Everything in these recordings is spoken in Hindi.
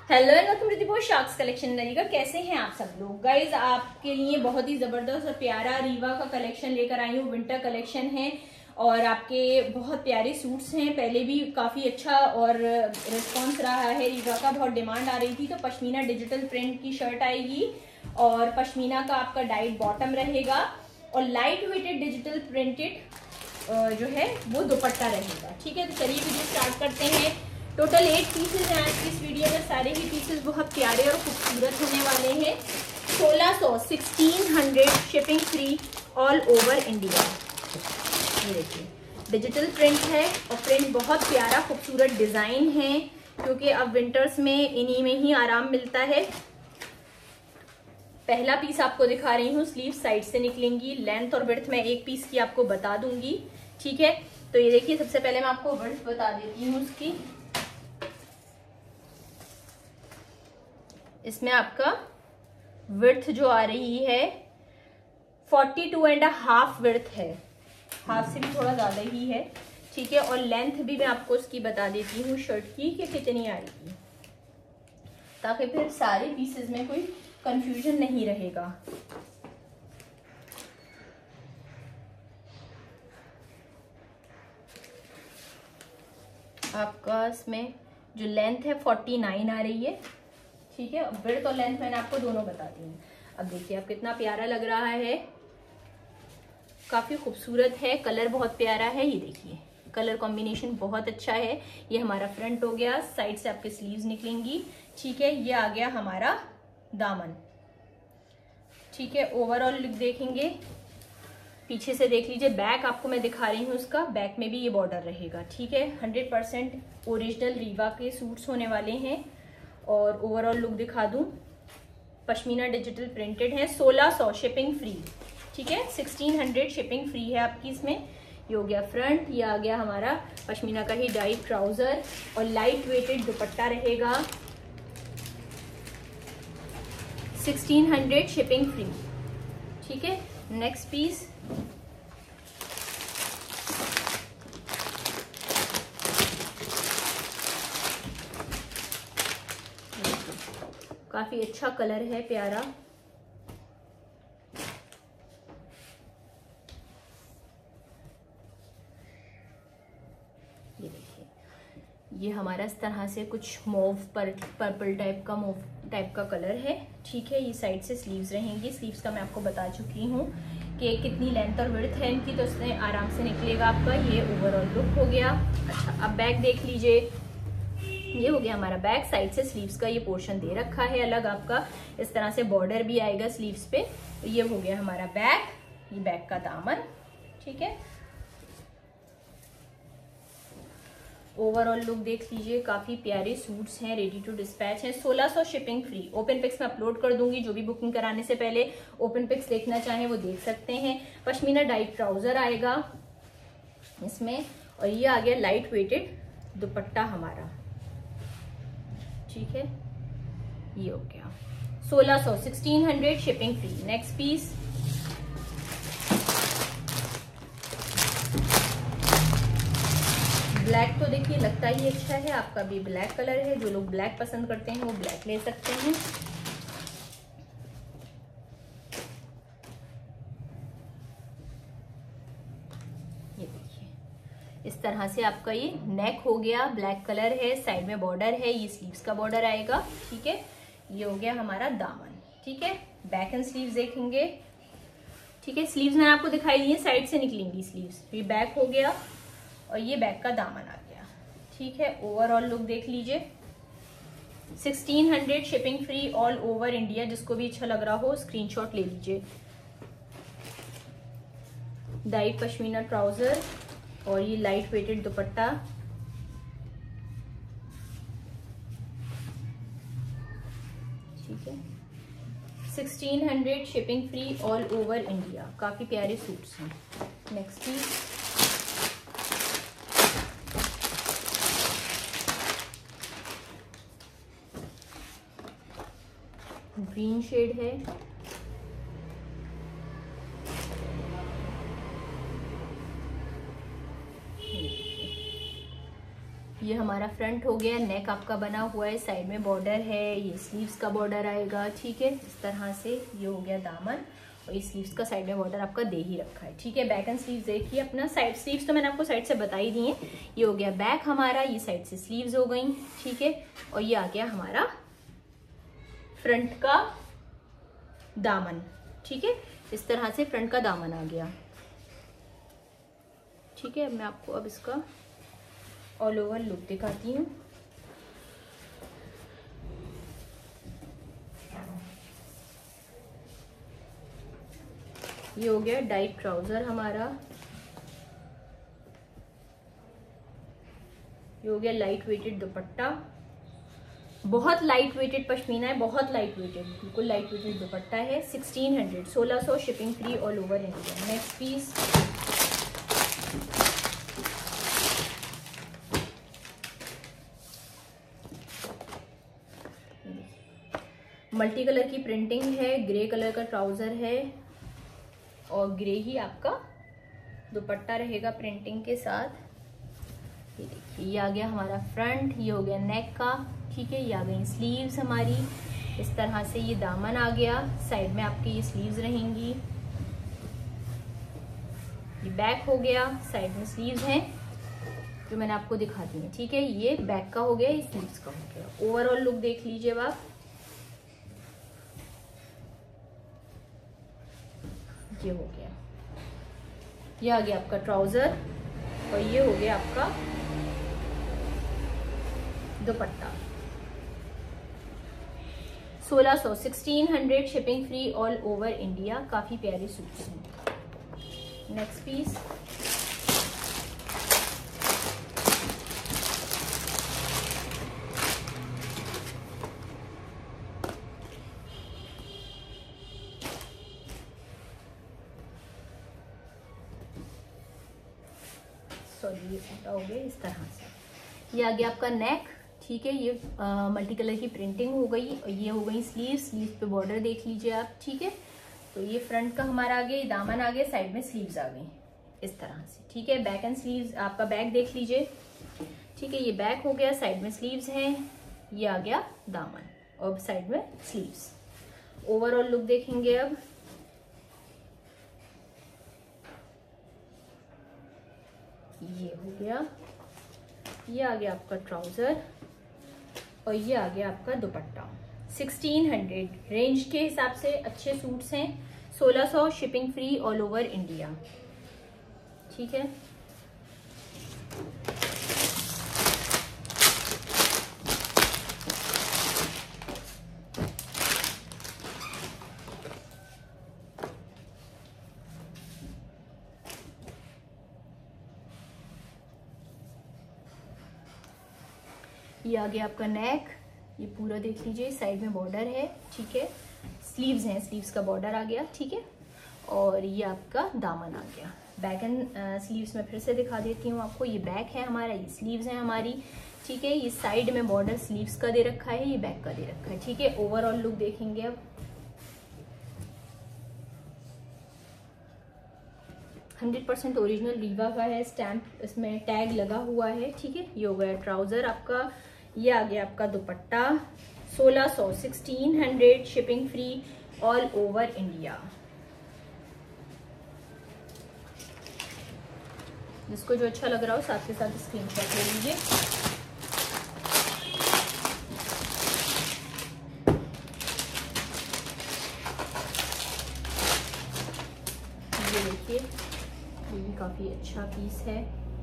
Hello and welcome to the sharks collection नरीगा। कैसे हैं आप सब लोग? गाइज आपके लिए बहुत ही जबरदस्त और प्यारा रीवा का कलेक्शन लेकर आई हूँ। विंटर कलेक्शन है और आपके बहुत प्यारे सूट्स हैं। पहले भी काफी अच्छा और रिस्पॉन्स रहा है रीवा का, बहुत डिमांड आ रही थी। तो पश्मीना डिजिटल प्रिंट की शर्ट आएगी और पश्मीना का आपका डाइट बॉटम रहेगा और लाइट वेटेड डिजिटल प्रिंटेड जो है वो दुपट्टा रहेगा। ठीक है, तो चलिए वीडियो स्टार्ट करते हैं। टोटल 8 पीसेज हैं आज की इस वीडियो में। सारे ही पीसेज बहुत प्यारे और खूबसूरत होने वाले हैं। 1600 shipping free all over India. ये देखिए डिजिटल प्रिंट है और प्रिंट बहुत प्यारा खूबसूरत डिजाइन है, क्योंकि अब विंटर्स में इन्हीं में ही आराम मिलता है। पहला पीस आपको दिखा रही हूँ, स्लीव साइड से निकलेंगी। लेंथ और विड्थ में एक पीस की आपको बता दूंगी। ठीक है, तो ये देखिए सबसे पहले मैं आपको विड्थ बता देती हूँ उसकी। इसमें आपका विड्थ जो आ रही है 42.5 विड्थ है, हाफ से भी थोड़ा ज्यादा ही है। ठीक है, और लेंथ भी मैं आपको उसकी बता देती हूँ शर्ट की कि कितनी आएगी, ताकि फिर सारे पीसेस में कोई कंफ्यूजन नहीं रहेगा। आपका इसमें जो लेंथ है 49 आ रही है। ठीक है, विड्थ और लेंथ मैंने आपको दोनों बता दी है। अब देखिए आप कितना प्यारा लग रहा है, काफी खूबसूरत है। कलर बहुत प्यारा है, ये देखिए कलर कॉम्बिनेशन बहुत अच्छा है। ये हमारा फ्रंट हो गया, साइड से आपके स्लीव्स निकलेंगी। ठीक है, ये आ गया हमारा दामन। ठीक है, ओवरऑल लुक देखेंगे, पीछे से देख लीजिए। बैक आपको मैं दिखा रही हूँ, उसका बैक में भी ये बॉर्डर रहेगा। ठीक है, 100% ओरिजिनल रीवा के सूट्स होने वाले हैं। और ओवरऑल लुक दिखा दूं, पश्मीना डिजिटल प्रिंटेड है। 1600 शिपिंग फ्री। ठीक है, 1600 शिपिंग फ्री है आपकी इसमें। ये हो गया फ्रंट, ये आ गया हमारा पश्मीना का ही डाई ट्राउजर और लाइट वेटेड दुपट्टा रहेगा। 1600 शिपिंग फ्री। ठीक है, नेक्स्ट पीस काफी अच्छा कलर है, प्यारा। ये देखिए, ये हमारा इस तरह से कुछ मॉव पर्पल टाइप का कलर है। ठीक है, ये साइड से स्लीव्स रहेंगी। स्लीव्स का मैं आपको बता चुकी हूँ कि कितनी लेंथ और विड्थ है इनकी, तो इसमें आराम से निकलेगा आपका। ये ओवरऑल लुक हो गया। अच्छा, अब बैक देख लीजिए। ये हो गया हमारा बैक, साइड से स्लीव्स का ये पोर्शन दे रखा है अलग आपका। इस तरह से बॉर्डर भी आएगा स्लीव्स पे। तो ये हो गया हमारा बैक, ये बैक का दामन। ठीक है, ओवरऑल लुक देख लीजिए, काफी प्यारे सूट्स हैं, रेडी टू डिस्पैच हैं। 1600 शिपिंग फ्री। ओपन पिक्स में अपलोड कर दूंगी, जो भी बुकिंग कराने से पहले ओपन पिक्स देखना चाहें वो देख सकते हैं। पश्मीना डाइट ट्राउजर आएगा इसमें और ये आ गया लाइट वेटेड दुपट्टा हमारा। ठीक है, ये हो गया 1600 shipping free. Next piece black, तो देखिए लगता ही अच्छा है। आपका भी ब्लैक कलर है, जो लोग ब्लैक पसंद करते हैं वो ब्लैक ले सकते हैं। ये देखिए इस तरह से आपका ये नेक हो गया, ब्लैक कलर है, साइड में बॉर्डर है, ये स्लीव्स का बॉर्डर आएगा। ठीक है, ये हो गया हमारा दामन। ठीक है, बैक एंड स्लीव्स देखेंगे। ठीक है, स्लीव्स मैंने आपको दिखाई दी है, साइड से निकलेंगी स्लीव्स। ये बैक हो गया और ये बैक का दामन आ गया। ठीक है, ओवरऑल लुक देख लीजिए। 1600 shipping free all over India. जिसको भी अच्छा लग रहा हो स्क्रीनशॉट ले लीजिए। डाइट पश्मीना ट्राउजर और ये लाइट वेटेड दुपट्टा। ठीक है, 1600 shipping free all over India. काफी प्यारे सूट्स हैं। नेक्स्ट पीस ग्रीन शेड है। ये हमारा फ्रंट हो गया, नेक आपका बना हुआ है, साइड में बॉर्डर है, ये स्लीव्स का बॉर्डर आएगा, ठीक है। इस तरह से ये हो गया दामन, और ये स्लीव्स का साइड में बॉर्डर आपका दे ही रखा है, ठीक है। बैक एंड स्लीव्स देखिए अपना, साइड स्लीव्स तो मैंने आपको साइड से बता ही दी है। ये हो गया बैक हमारा, ये साइड से स्लीव्स हो गई, ठीक है। और ये आ गया हमारा फ्रंट का दामन, ठीक है। इस तरह से फ्रंट का दामन आ गया, ठीक है। मैं आपको अब इसका ऑल ओवर लुक दिखाती हूँ। ये हो गया डाइट ट्राउजर हमारा, ये हो गया लाइट वेटेड दुपट्टा, बहुत लाइट वेटेड पश्मीना है, बहुत लाइट वेटेड, बिल्कुल लाइट वेटेड दुपट्टा है। 1600 shipping free all over India. Next piece, multi colour की प्रिंटिंग है, ग्रे कलर का ट्राउजर है और ग्रे ही आपका दुपट्टा रहेगा प्रिंटिंग के साथ। ये देखिए, ये आ गया हमारा फ्रंट, ये हो गया नेक का, ठीक है। ये आ गई स्लीव्स हमारी, इस तरह से ये दामन आ गया, साइड में आपकी ये स्लीव्स रहेंगी। ये बैक हो गया, साइड में स्लीव्स हैं जो मैंने आपको दिखा दी है, ठीक है। ये बैक का हो गया, ये स्लीव्स का हो गया। ओवरऑल लुक देख लीजिए आप, ये हो गया, ये आ गया आपका ट्राउजर और ये हो गया आपका dupatta. 1600 shipping free all over India. काफी प्यारे सूट्स हैं। नेक्स्ट पीस, सॉरी ये उल्टा हो गया, इस तरह से। ये आ गया आपका नेक, ठीक है। ये मल्टी कलर की प्रिंटिंग हो गई और ये हो गई स्लीव्स पे बॉर्डर देख लीजिए आप, ठीक है। तो ये फ्रंट का हमारा आ गया, ये दामन आ गया, साइड में स्लीव्स आ गई इस तरह से, ठीक है। बैक एंड स्लीव्स आपका बैक देख लीजिए, ठीक है। ये बैक हो गया, साइड में स्लीव्स हैं, ये आ गया दामन और साइड में स्लीव्स। ओवरऑल लुक देखेंगे अब, ये हो गया, ये आ गया आपका ट्राउजर और ये आ गया आपका दुपट्टा। 1600 रेंज के हिसाब से अच्छे सूट्स हैं। 1600 shipping free all over India, ठीक है। ये आ गया आपका नेक, ये पूरा देख लीजिए, साइड में बॉर्डर है, ठीक है। स्लीव्स हैं, स्लीव्स का बॉर्डर आ गया, ठीक है। और ये आपका दामन आ गया। बैक एंड स्लीव्स में फिर से दिखा देती हूँ आपको। ये बैक है हमारा, ये स्लीव्स है हमारी, ठीक है। ये साइड में बॉर्डर स्लीव्स का दे रखा है, ये बैक का दे रखा है, ठीक है। ओवरऑल लुक देखेंगे अब। 100% ओरिजिनल रीवा का है, स्टैम्प इसमें टैग लगा हुआ है, ठीक है। ये हो गया ट्राउजर आपका, ये आ गया आपका dupatta. 1600 shipping free all over India. जिसको जो अच्छा लग रहा हो साथ के साथ स्क्रीनशॉट ले लीजिए। ये देखिए, ये भी काफी अच्छा पीस है।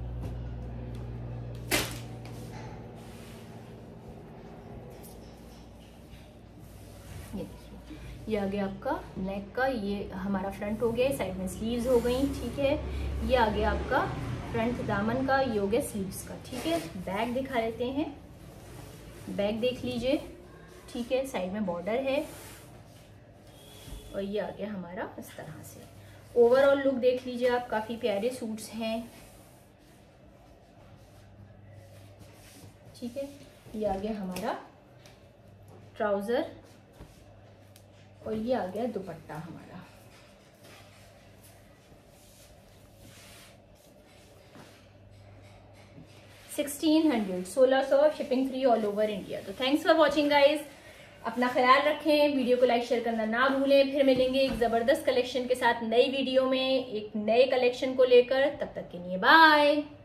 ये देखिए, ये आ गया आपका नेक का, ये हमारा फ्रंट हो गया, साइड में स्लीव्स हो गई, ठीक है। ये आ गया आपका फ्रंट दामन का, ये हो गया स्लीव्स का, ठीक है। बैक दिखा देते हैं, बैक देख लीजिए, ठीक है। साइड में बॉर्डर है और ये आ गया हमारा इस तरह से। ओवरऑल लुक देख लीजिए आप, काफी प्यारे सूट्स हैं, ठीक है। ये आ गया हमारा ट्राउजर और ये आ गया दुपट्टा हमारा। 1600 shipping free all over India. तो थैंक्स फॉर वॉचिंग गाइज, अपना ख्याल रखें, वीडियो को लाइक शेयर करना ना भूलें। फिर मिलेंगे एक जबरदस्त कलेक्शन के साथ नई वीडियो में, एक नए कलेक्शन को लेकर। तब तक के लिए बाय।